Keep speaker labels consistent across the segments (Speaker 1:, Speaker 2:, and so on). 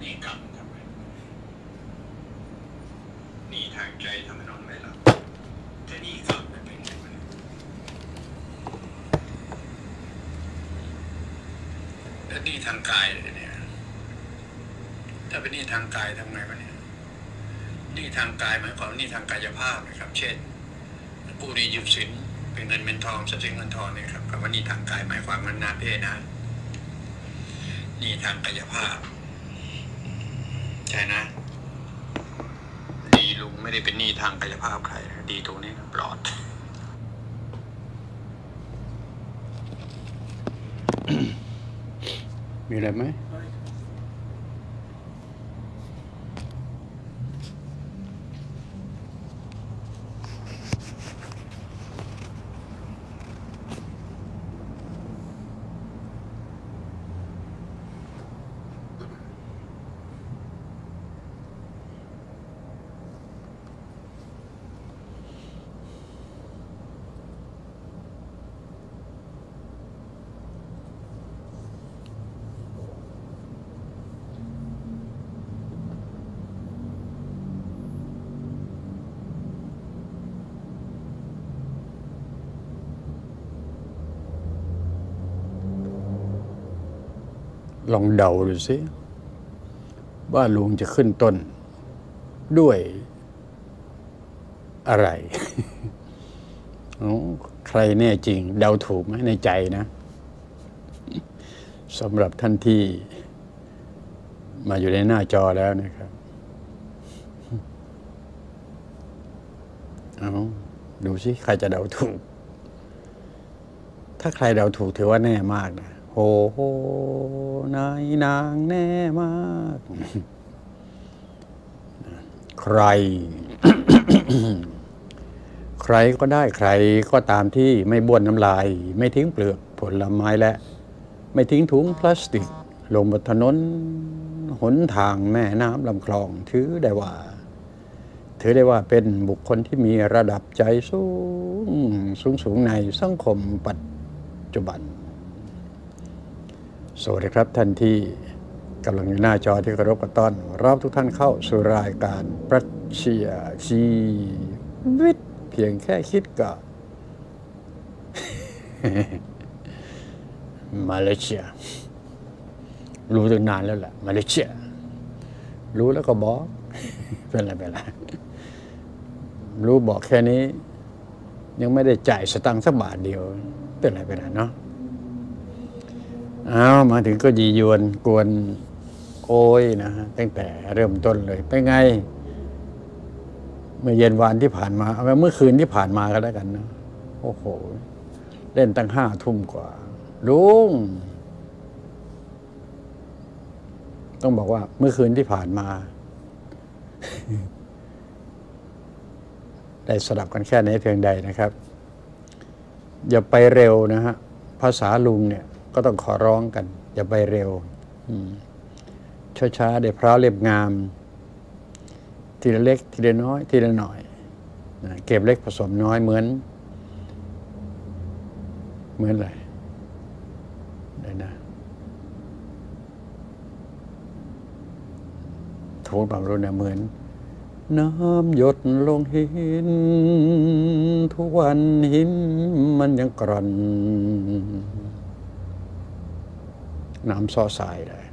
Speaker 1: นีกรรมทำไมหนีทางใจทำให้นอนไม่หลับแต่หนีกรรมเป็นไงวะแล้วหนีทางกายเลยเนี่ยถ้าเป็นหนีทางกายทำไงวะเนี่ยหนีทางกายหมายความหนีทางกายภาพนะครับเช่นกู้หนี้ยืมสินเป็นเงินเป็นทองทรัพย์สินเงินทองเนี่ยครับคำว่าหนี้ทางกายหมายความมันนาเพศนะหนี้ทางกายภาพใช่นะดีลุงไม่ได้เป็นหนี้ทางกายภาพใครดีตรงนี้ปลอด มีอะไรไหมลองเดาดูสิว่าลุงจะขึ้นต้นด้วยอะไร ใครแน่จริงเดาถูกไหมในใจนะสำหรับท่านที่มาอยู่ในหน้าจอแล้วนะครับดูสิใครจะเดาถูกถ้าใครเดาถูกถือว่าแน่มากนะโอ้โหนายนางแน่มากใคร ใครก็ได้ใครก็ตามที่ไม่บ้วนน้ำลายไม่ทิ้งเปลือกผลไม้และไม่ทิ้งถุงพลาสติกลงบนถนนหนทางแม่น้ำลำคลองถือได้ว่าเป็นบุคคลที่มีระดับใจสูงในสังคมปัจจุบันสวัสดีครับท่านที่กำลังอยู่หน้าจอที่เคารพต้อนรับทุกท่านเข้าสู่รายการปรัชญาชีวิตเพียงแค่คิดก็ มาเลเซียรู้ตั้งนานแล้วแหละมาเลเซียรู้แล้วก็บอก เป็นไรรู้บอกแค่นี้ยังไม่ได้จ่ายสตังค์สักบาทเดียวเป็นไรเนาะมาถึงก็ยียวนกวนโอยนะฮะตั้งแต่เริ่มต้นเลยเป็นไงเมื่อเย็นวานที่ผ่านมาเอาเมื่อคืนที่ผ่านมาก็แล้วกันนะโอ้โหเล่นตั้ง5 ทุ่มกว่าลุงต้องบอกว่าเมื่อคืนที่ผ่านมา ได้สลับกันแค่ไหนเพียงใดนะครับอย่าไปเร็วนะฮะภาษาลุงเนี่ยก็ต้องขอร้องกันอย่าไปเร็วช้าๆได้พร้าวเรียบงามทีละเล็กทีละน้อยทีละหน่อยนะเก็บเล็กผสมน้อยเหมือนอะไรได้นะถูกบางรุ่นเนี่ยเหมือนน้ำหยดลงหินทุกวันหินมันยังกร่อนน้ำซ้อสายเลย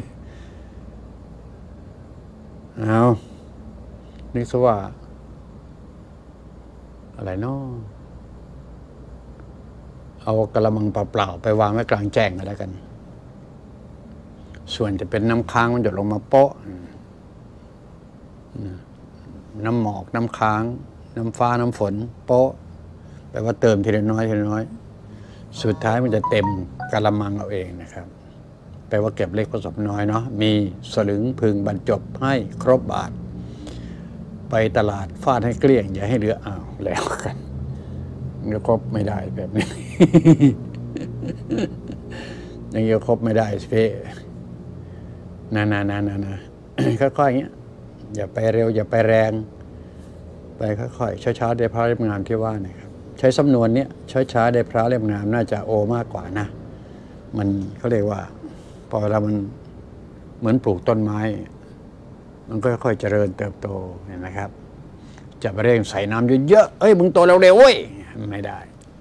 Speaker 1: นึกซะว่าอะไรเนาะเอากระมังเปล่าๆไปวางไว้กลางแจ้งก็แล้วกันส่วนจะเป็นน้ำค้างมันหยดลงมาโป๊ะน้ำหมอกน้ำค้างน้ำฟ้าน้ำฝนโป๊ะแปลว่าเติมทีละน้อยสุดท้ายมันจะเต็มกระมังเอาเองนะครับแปลว่าเก็บเล็กผสมน้อยเนาะมีสลึงพึงบรรจบให้ครบบาทไปตลาดฟาดให้เกลี้ยงอย่าให้เหลือแล้วกันเดี๋ยวครบไม่ได้แบบนี้ ยังจะครบไม่ได้สิเพ่นะค่อยๆอย่างเงี้ยอย่าไปเร็วอย่าไปแรงไปค่อยๆช้าๆได้พร้าวเรียบงามที่ว่านะครับใช้สำนวนเนี้ยช้าๆได้พร้าวเรียบงามน่าจะโอมากกว่านะมันเขาเรียกว่าพอเรามันเหมือนปลูกต้นไม้มันก็ค่อยๆเจริญเติบโตเห็นไหมครับจะไปเร่งใส่น้ำเยอะๆเอ้ยมึงโตเร็วๆเว้ยไม่ได้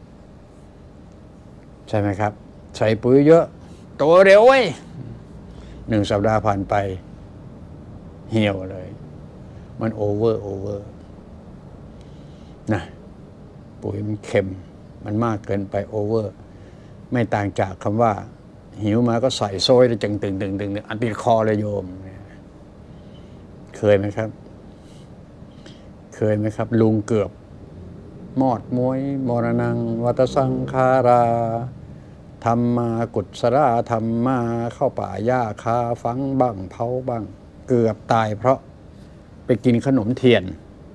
Speaker 1: ใช่ไหมครับใส่ปุ๋ยเยอะโตเร็วเว้ย1 สัปดาห์ผ่านไปเหี่ยวเลยมันโอเวอร์นะปุ๋ยมันเค็มมันมากเกินไปโอเวอร์ไม่ต่างจากคำว่าหิวมาก็ใส่โซ่เลยจึงตึงอันติดคอเลยโยมเคยไหมครับลุงเกือบมอดมวยมรณังวัตสังขาราธรรมากุศลธรรมาเข้าป่าหญ้าคาฝังบ้างเผาบ้างเกือบตายเพราะไปกินขนมเทียน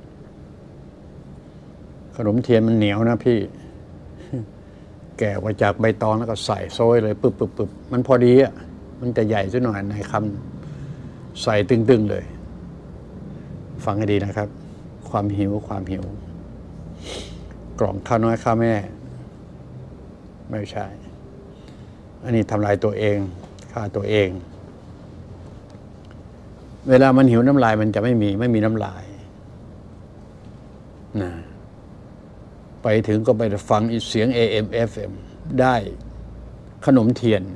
Speaker 1: มันเหนียวนะพี่แกะมาจากใบตองแล้วก็ใส่โซ่เลยปึ๊บมันพอดีอ่ะมันจะใหญ่ซะหน่อยในคำใส่ตึงเลยฟังให้ดีนะครับความหิวกล่องข้าวน้อยข้าวแม่ไม่ใช่อันนี้ทำลายตัวเองฆ่าตัวเองเวลามันหิวน้ำลายมันจะไม่มีน้ำลายนะไปถึงก็ไปฟังเสียง AM FM ได้ขนมเทียน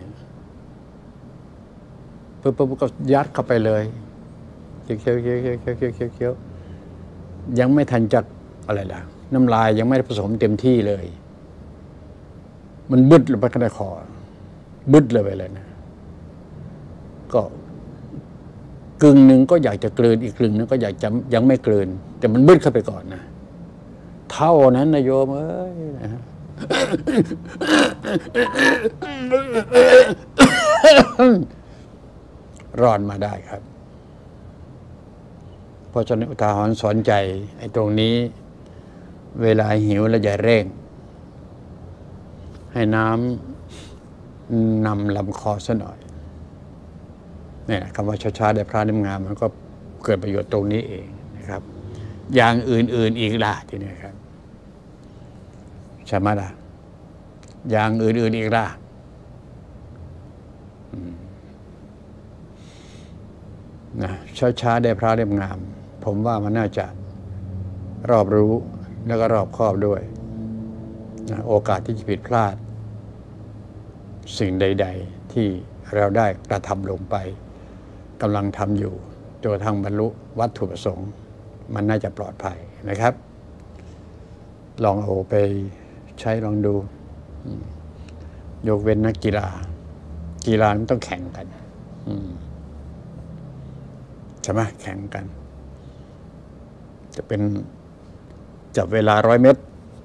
Speaker 1: ปุ๊บก็ยัดเข้าไปเลยเคี้ยวยังไม่ทันจัดอะไรล่ะน้ำลายยังไม่ได้ผสมเต็มที่เลยมันบึดลงไปข้างในคอบึดเลยไปเลยนะก็กึ่งหนึ่งก็อยากจะกลืนอีกกึ่งนึงก็อยากจะยังไม่กลืนแต่มันบึดเข้าไปก่อนนะเท่านั้นนะโยมเอ้ยนะรอดมาได้ครับเพราะฉะนั้นอุทาหรณ์สอนใจไอ้ตรงนี้เวลาหิวแล้วอย่าเร่งให้น้ำนำลำคอซะหน่อยเนี่ยคำว่าช้าๆได้พระนิมงามมันก็เกิดประโยชน์ตรงนี้เองนะครับอย่างอื่นๆอีกล่ะทีนี้ครับใช่ไหมล่ะอย่างอื่นๆอีกล่ะนะช้าๆได้พระนิมงามผมว่ามันน่าจะรอบรู้แล้วก็รอบคอบด้วยนะโอกาสที่จะผิดพลาดสิ่งใดๆที่เราได้กระทำลงไปกำลังทำอยู่จนกระทั่งบรรลุวัตถุประสงค์มันน่าจะปลอดภัยนะครับลองเอาไปใช้ลองดูยกเว้นนักกีฬามันต้องแข่งกันใช่ไหมแข่งกันจะเป็นจับเวลา100 เมตร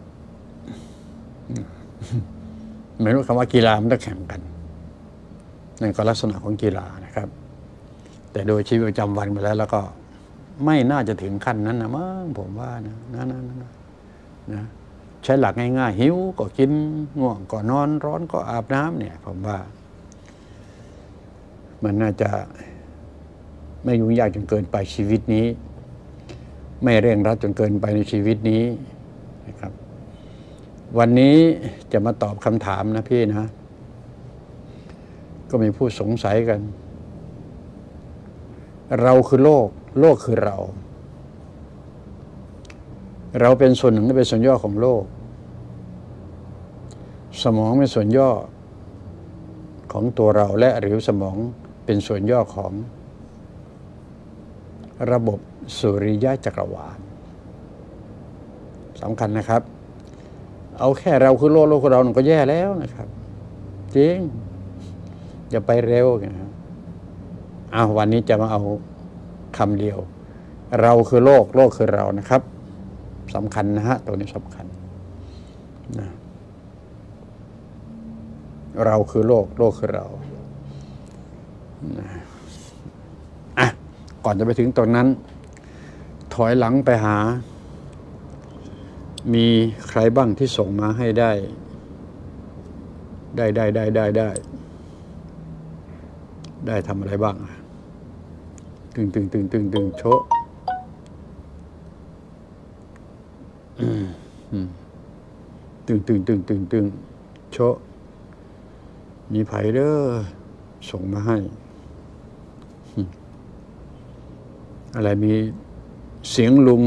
Speaker 1: ไม่รู้คำว่ากีฬามันต้องแข่งกันนั่นก็ลักษณะของกีฬานะครับแต่โดยชีวิตประจำวันมาแล้วก็ไม่น่าจะถึงขั้นนั้นนะมั้งผมว่านะใช้หลักง่ายๆหิวก็กินง่วงก็นอนร้อนก็อาบน้ำเนี่ยผมว่ามันน่าจะไม่ยุ่งยากจนเกินไปชีวิตนี้ไม่เร่งรัดจนเกินไปในชีวิตนี้นะครับวันนี้จะมาตอบคำถามนะพี่นะก็มีผู้สงสัยกันเราคือโลกคือเราเป็นส่วนหนึ่งและเป็นส่วนย่อของโลกสมองเป็นส่วนย่อของตัวเราและหรือสมองเป็นส่วนย่อของระบบสุริยะจักรวาลสำคัญนะครับเอาแค่เราคือโลกคือเราก็แย่แล้วนะครับจริงอย่าไปเร็วนะครับวันนี้จะมาเอาคำเดียวเราคือโลกคือเรานะครับสำคัญนะฮะตัวนี้สำคัญนะเราคือโลกคือเรานะก่อนจะไปถึงตรงนั้นถอยหลังไปหามีใครบ้างที่ส่งมาให้ได้ทำอะไรบ้างตึงโชะตึงโชะมีไผเด้อส่งมาให้อะไรมีเสียงลุง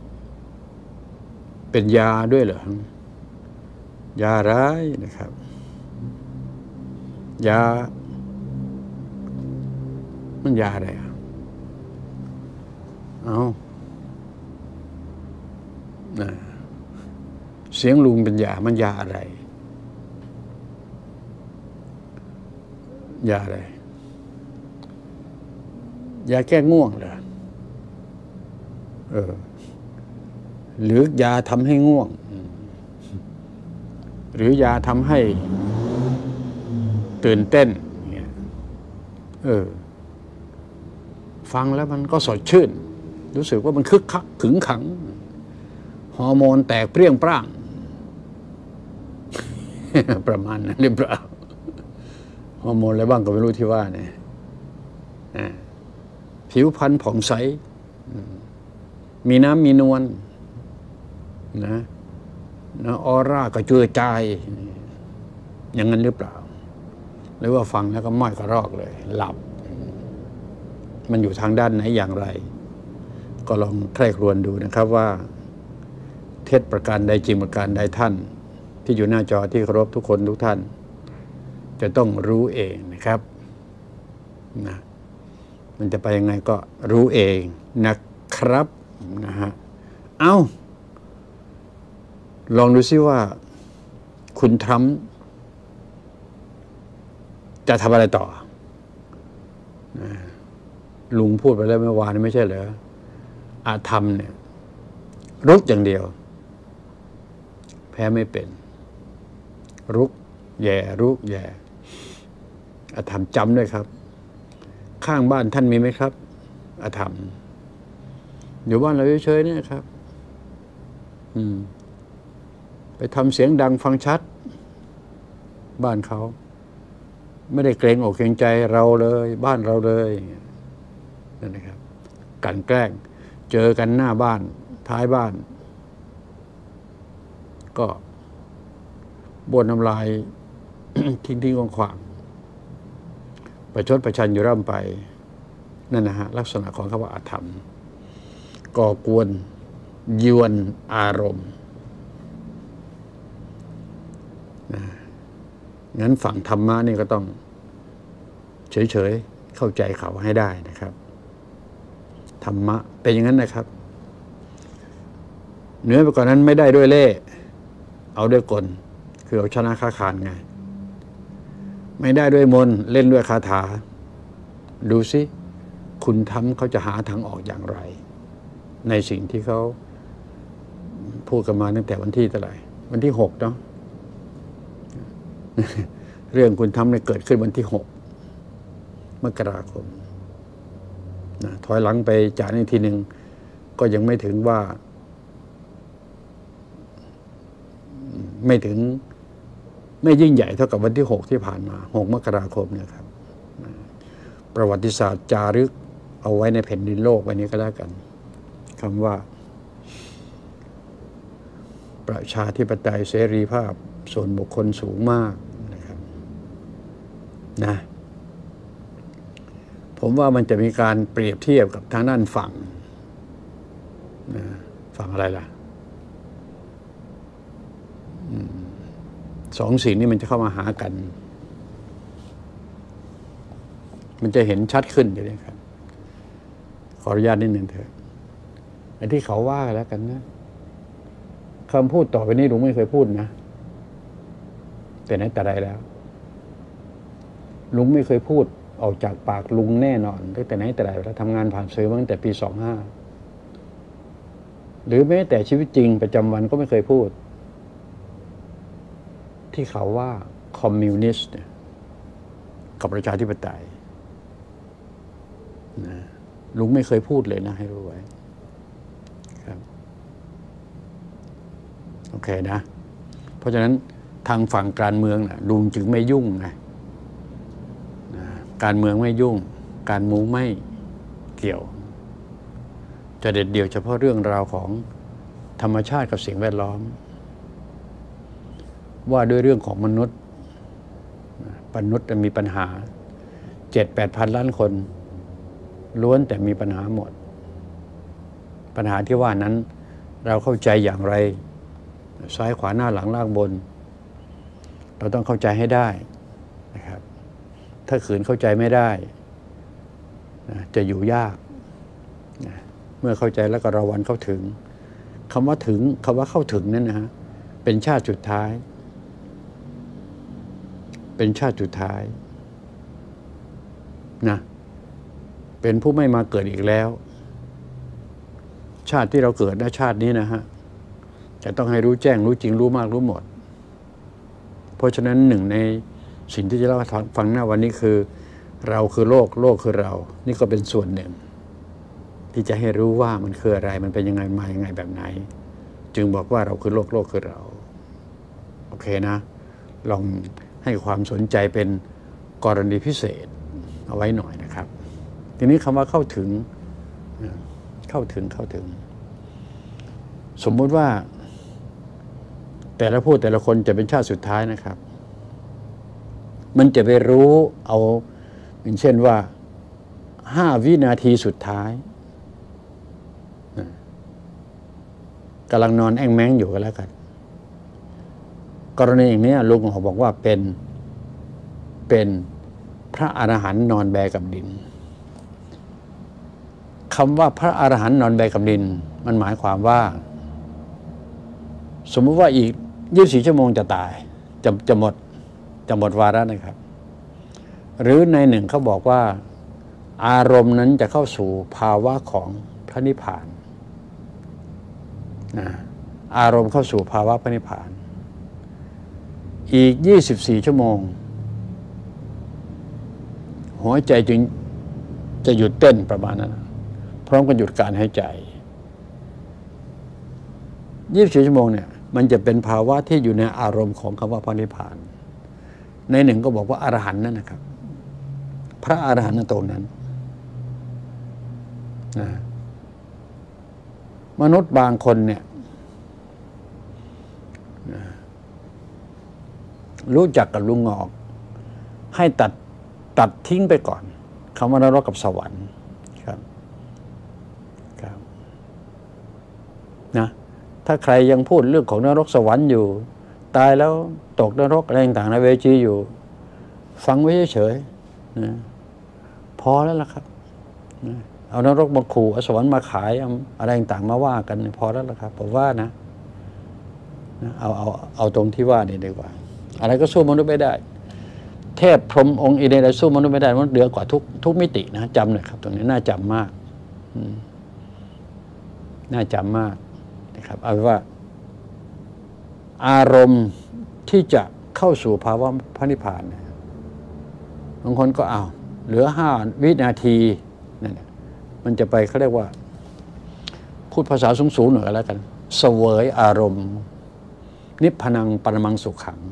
Speaker 1: เป็นยาด้วยเหรอยาร้ายนะครับ ยามันยาอะไรเอาเสียงลุงเป็นยามันยาอะไรยาอะไรยาแก้ง่วงเหรอหรือยาทำให้ง่วงหรือยาทำให้ตื่นเต้นเนี่ยฟังแล้วมันก็สดชื่นรู้สึกว่ามันคึกคักขึงขังฮอร์โมนแตกเปรี้ยงปร้าง ประมาณนั้นหรือเปล่าฮอร์โมนอะไรบ้างก็ไม่รู้ที่ว่าเนี่ยผิวพรรณผ่องใสมีน้ำมีนวลนะออร่ากระจุยกระจายอย่างนั้นหรือเปล่าหรือว่าฟังแล้วก็ม้อยกระรอกเลยหลับมันอยู่ทางด้านไหนอย่างไรก็ลองใคร่ครวญดูนะครับว่าเท็จประการใดจริงประการใดท่านที่อยู่หน้าจอที่เคารพทุกคนทุกท่านจะต้องรู้เองนะครับนะมันจะไปยังไงก็รู้เองนะครับนะฮะลองดูซิว่าคุณทรัมป์จะทำอะไรต่อลุงพูดไปแล้วเมื่อวานไม่ใช่เหรออาธรรมเนี่ยรุกอย่างเดียวแพ้ไม่เป็นรุกแย่รุกแย่อาธรรมจำด้วยครับข้างบ้านท่านมีไหมครับอาธรรมอยู่บ้านเราเฉยๆเนี่ยครับไปทำเสียงดังฟังชัดบ้านเขาไม่ได้เกรงอกเกรงใจเราเลยบ้านเราเลยนั่นนะครับกลั่นแกล้งเจอกันหน้าบ้านท้ายบ้านก็บ้วนน้ำลาย ทิ้งๆขวางๆประชดประชันอยู่ร่ำไปนั่นนะฮะลักษณะของคำว่าอาธรรมก่อกวนยวนอารมณ์งั้นฝั่งธรรมะนี่ก็ต้องเฉยๆเข้าใจเขาให้ได้นะครับธรรมะเป็นอย่างนั้นนะครับเหนือไปกว่านั้นไม่ได้ด้วยเล่ห์เอาด้วยกลคือเอาชนะค้าขานไงไม่ได้ด้วยมนต์เล่นด้วยคาถาดูสิคุณทำเขาจะหาทางออกอย่างไรในสิ่งที่เขาพูดกันมาตั้งแต่วันที่เท่าไหร่วันที่6เนาะเรื่องคุณทำเนี่ยเกิดขึ้นวันที่6 มกราคมถอยหลังไปจากนี้ทีหนึ่งก็ยังไม่ถึงว่าไม่ยิ่งใหญ่เท่ากับวันที่6ที่ผ่านมา6 มกราคมเนี่ยครับประวัติศาสตร์จารึกเอาไว้ในแผ่นดินโลกวันนี้ก็แล้วกันคำว่าประชาธิปไตยเสรีภาพส่วนบุคคลสูงมากนะครับนะผมว่ามันจะมีการเปรียบเทียบกับทางด้านฝั่งอะไรล่ะสองสิ่งนี้มันจะเข้ามาหากันมันจะเห็นชัดขึ้นอยู่เลยครับขออนุญาตนิดหนึ่งเถอะไอ้ที่เขาว่ากันแล้วกันนะคำพูดต่อไปนี้ลุงไม่เคยพูดนะแต่ไหนแต่ใดแล้วลุงไม่เคยพูดออกจากปากลุงแน่นอนตั้งแต่ไหนแต่ใดแล้วทำงานผ่านสื่อมาตั้งแต่ปี25หรือแม้แต่ชีวิตจริงประจำวันก็ไม่เคยพูดที่เขาว่าคอมมิวนิสต์กับประชาธิปไตยนะลุงไม่เคยพูดเลยนะให้รู้ไว้ครับโอเคนะเพราะฉะนั้นทางฝั่งการเมืองนะลุงจึงไม่ยุ่งไงการเมืองไม่ยุ่งการเมืองไม่เกี่ยวจะเด็ดเดี่ยวเฉพาะเรื่องราวของธรรมชาติกับสิ่งแวดล้อมว่าด้วยเรื่องของมนุษย์มีปัญหา 7-8 พันล้านคนล้วนแต่มีปัญหาหมดปัญหาที่ว่านั้นเราเข้าใจอย่างไรซ้ายขวาหน้าหลังล่างบนเราต้องเข้าใจให้ได้นะครับถ้าขืนเข้าใจไม่ได้จะอยู่ยากเมื่อเข้าใจแล้วก็ระวังเข้าถึงคำว่าเข้าถึงนั่นนะฮะเป็นชาติสุดท้ายเป็นชาติสุดท้ายนะเป็นผู้ไม่มาเกิดอีกแล้วชาติที่เราเกิดในชาตินี้นะฮะจะต้องให้รู้แจ้งรู้จริงรู้มากรู้หมดเพราะฉะนั้นหนึ่งในสิ่งที่จะเล่าให้ฟังหน้าวันนี้คือเราคือโลกโลกคือเรานี่ก็เป็นส่วนหนึ่งที่จะให้รู้ว่ามันคืออะไรมันเป็นยังไงมายังไงแบบไหนจึงบอกว่าเราคือโลกโลกคือเราโอเคนะลองให้ความสนใจเป็นกรณีพิเศษเอาไว้หน่อยนะครับทีนี้คำว่าเข้าถึงสมมุติว่าแต่ละผู้แต่ละคนจะเป็นชาติสุดท้ายนะครับมันจะไปรู้เอาอย่างเช่นว่า5 วินาทีสุดท้ายกำลังนอนแอ่งแม้งอยู่กันแล้วกันกรณีอย่างนี้ลุงเขาบอกว่าเป็นพระอรหันต์นอนแบกับดินคำว่าพระอรหันต์นอนแบกับดินมันหมายความว่าสมมุติว่าอีก24 ชั่วโมงจะตายจะหมดวาระนะครับหรือในหนึ่งเขาบอกว่าอารมณ์นั้นจะเข้าสู่ภาวะของพระนิพพานอารมณ์เข้าสู่ภาวะพระนิพพานอีก24 ชั่วโมงหัวใจจึงจะหยุดเต้นประมาณนั้นพร้อมกับหยุดการหายใจ24 ชั่วโมงเนี่ยมันจะเป็นภาวะที่อยู่ในอารมณ์ของคำว่าพระนิพพานในหนึ่งก็บอกว่าอรหันต์นั่นนะครับพระอรหันต์ตรงนั้นมนุษย์บางคนเนี่ยรู้จักกับลุงงอกให้ตัดทิ้งไปก่อนคำว่านรกกับสวรรค์ครับนะถ้าใครยังพูดเรื่องของนรกสวรรค์อยู่ตายแล้วตกนรกอะไรต่างๆในเวจีอยู่ฟังไว้เฉยๆนะพอแล้วล่ะครับนะเอานรกมาขู่เอาสวรรค์มาขายอะไรต่างๆมาว่ากันพอแล้วล่ะครับผมว่านะเอาตรงที่ว่านี่ดีกว่าอะไรก็สู้มนุษย์ไม่ได้เทพพรหมองค์อินอะไรสู้มนุษย์ไม่ได้มันเหนือกว่าทุกมิตินะจำหน่อยครับตรงนี้น่าจำมากน่าจำมากนะครับเอาเป็นว่าอารมณ์ที่จะเข้าสู่ภาวะพระนิพพานบางคนก็เหลือ5 วินาทีนั่นมันจะไปเขาเรียกว่าพูดภาษาสูงๆหน่อยแล้วกันเสวยอารมณ์นิพพานังปรมังสุขขัง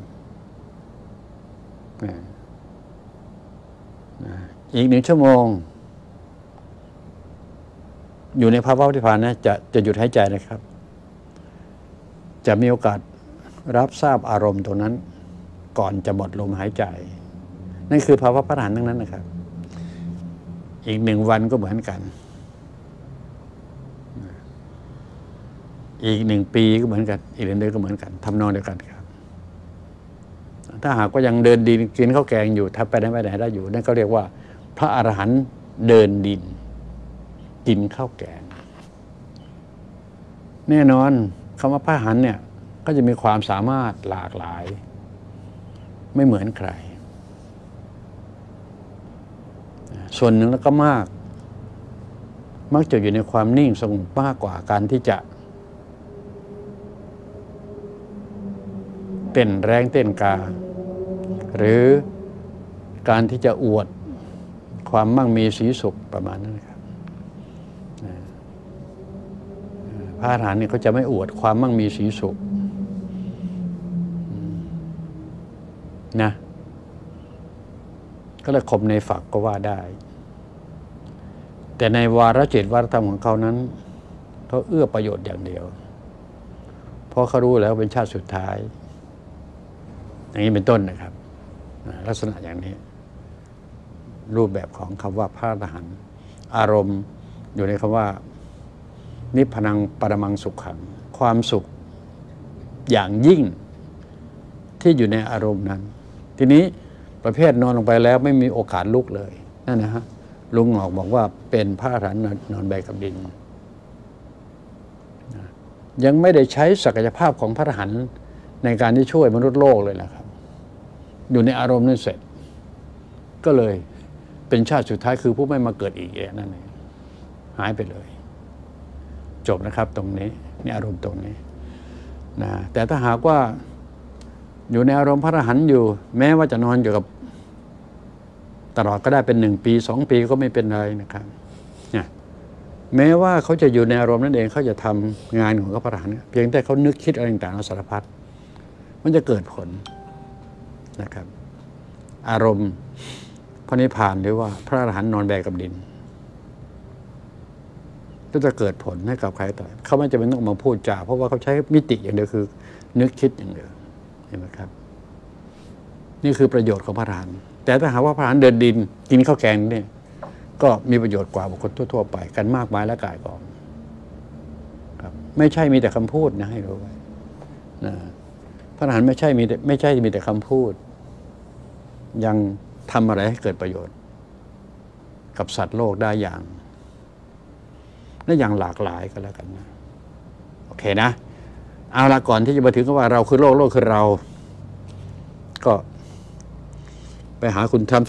Speaker 1: อีก1 ชั่วโมงอยู่ในภาวะพระนิพพานนะจะหยุดหายใจนะครับจะมีโอกาสรับทราบอารมณ์ตรงนั้นก่อนจะหมดลมหายใจนั่นคือภาวะพระอรหันต์ทั้งนั้นนะครับอีก1 วันก็เหมือนกันอีก1 ปีก็เหมือนกันอีก1 เดือนก็เหมือนกันทำนองเดียวกันครับถ้าหากว่ายังเดินดินกินข้าวแกงอยู่ถ้าไปไหนได้อยู่นั่นก็เรียกว่าพระอรหันต์เดินดินกินข้าวแกงแน่นอนคำว่าพระอรหันต์เนี่ยก็จะมีความสามารถหลากหลายไม่เหมือนใครส่วนหนึ่งแล้วก็มักจะอยู่ในความนิ่งสงบมากกว่าการที่จะเต้นแรงเต้นกาหรือการที่จะอวดความมั่งมีสีสุขประมาณนั้นครับพระอรหันต์เนี่ยเขาจะไม่อวดความมั่งมีสีสุขนะก็เลยคมในฝักก็ว่าได้แต่ในวาระจิตวาระธรรมของเขานั้นเขาเอื้อประโยชน์อย่างเดียวเพราะเขารู้แล้วเป็นชาติสุดท้ายอย่างนี้เป็นต้นนะครับลักษณะอย่างนี้รูปแบบของคำว่าพระอรหันต์อารมณ์อยู่ในคำว่านิพพานังปรมังสุขขังความสุขอย่างยิ่งที่อยู่ในอารมณ์นั้นทีนี้ประเภทนอนลงไปแล้วไม่มีโอกาสลุกเลยนั่นนะฮะลุงหงอกบอกว่าเป็นพระอรหันต์นอนแบกกับดินยังไม่ได้ใช้ศักยภาพของพระอรหันต์ในการที่ช่วยมนุษย์โลกเลยนะครับอยู่ในอารมณ์นั้นเสร็จก็เลยเป็นชาติสุดท้ายคือผู้ไม่มาเกิดอีกนั่นเองหายไปเลยจบนะครับตรงนี้นี่อารมณ์ตรงนี้นะแต่ถ้าหากว่าอยู่ในอารมณ์พระอรหันต์อยู่แม้ว่าจะนอนอยู่กับตลอดก็ได้เป็น1 ปี2 ปีก็ไม่เป็นไรนะครับเนี่ยแม้ว่าเขาจะอยู่ในอารมณ์นั่นเองเขาจะทำงานของพระอรหันต์เพียงแต่เขานึกคิดอะไรต่างๆสารพัดมันจะเกิดผลนะครับอารมณ์พระนิพพานหรือว่าพระอรหันต์นอนแบกกับดินก็จะเกิดผลให้กับใครต่อเขาไม่จำเป็นต้องมาพูดจาเพราะว่าเขาใช้มิติอย่างเดียวคือนึกคิดอย่างเดียวเห็นไหมครับนี่คือประโยชน์ของพระอรหันต์แต่ถ้าหากว่าพระอรหันต์เดินดินกินข้าวแกงนี่ก็มีประโยชน์กว่าบุคคลทั่วๆไปกันมากมายและกายกองครับไม่ใช่มีแต่คำพูดนะให้รู้ไว้นะพระอรหันต์ไม่ใช่มีแต่คำพูดยังทำอะไรให้เกิดประโยชน์กับสัตว์โลกได้อย่างหลากหลายก็แล้วกันนะโอเคนะเอาละก่อนที่จะมาถึงว่าเราคือโลกโลกคือเราก็ไปหาคุณทำ